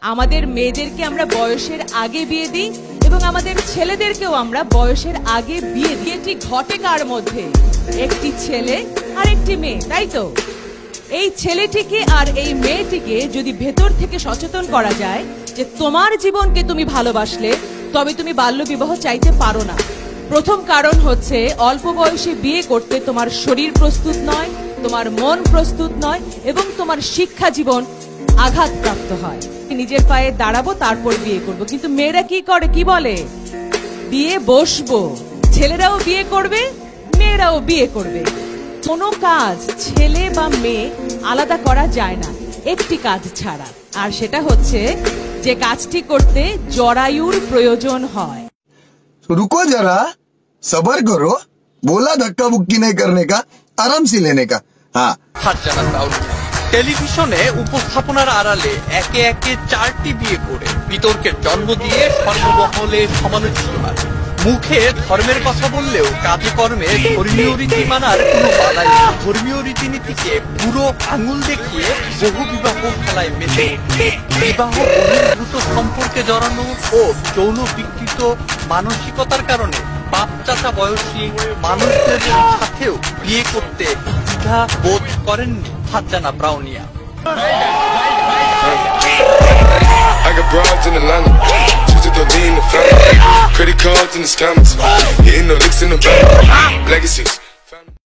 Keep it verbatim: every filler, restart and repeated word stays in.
আমাদের মেয়েদেরকে আমরা বয়সের আগে বিয়ে দিই এবং আমাদের ছেলেদেরকেও আমরা বয়সের আগে বিয়ে দিই। এটি ঘটে কার মধ্যে? একটি ছেলে আর একটি মেয়ে, তাই তো? এই ছেলেটিকে আর এই মেয়েটিকে যদি ভেতর থেকে সচেতন করা যায় যে তোমার জীবনকে তুমি ভালোবাসলে, তবে তুমি বাল্যবিবাহ চাইতে পারো না। প্রথম কারণ হচ্ছে অল্প বয়সে বিয়ে করতে তোমার শরীর প্রস্তুত নয়, তোমার মন প্রস্তুত নয় এবং তোমার শিক্ষা জীবন আঘাতপ্রাপ্ত হয়। নিজের পায়ে দাঁড়াবো তারপর বিয়ে করব, কিন্তু মেয়েরা কি করে, কি বলে? বিয়ে বসবো। ছেলেরাও বিয়ে করবে, মেয়েরাও বিয়ে করবে। কোনো কাজ ছেলে বা মেয়ে আলাদা করা যায় না একটি কাজ ছাড়া, আর সেটা হচ্ছে যে কাজটি করতে জরায়ুর প্রয়োজন হয়। रुको जरा, सबर करो, बोला धक्का बुक्की नहीं करने का, आराम से लेने का। हाँ টেলিভিশনে উপস্থাপনার আড়ালে একে একে চারটি বিয়ে করে বিতর্কের জন্ম দিয়ে সর্বমহলে সমালোচিত। মুখে ধর্মের কথা বললেও কাজে কর্মে ধর্মীয় রীতি মানার কোনো বালাই নেই। ধর্মীয় রীতিনীতিকে পুরো আঙুল দেখিয়ে বহু বিবাহ খেলায় মেতে বিবাহ বহির্ভূত সম্পর্কে জড়ানো ও যৌন বিকৃত মানসিকতার কারণে বাপ চাচা বয়সী মানুষদের সাথেও বিয়ে করতে দ্বিধা বোধ করেননি Farzana ব্রাউনিয়া। I got broads in Atlanta, choosing to lean the family, credit cards in the scammers, hitting the licks in the bank, legacies.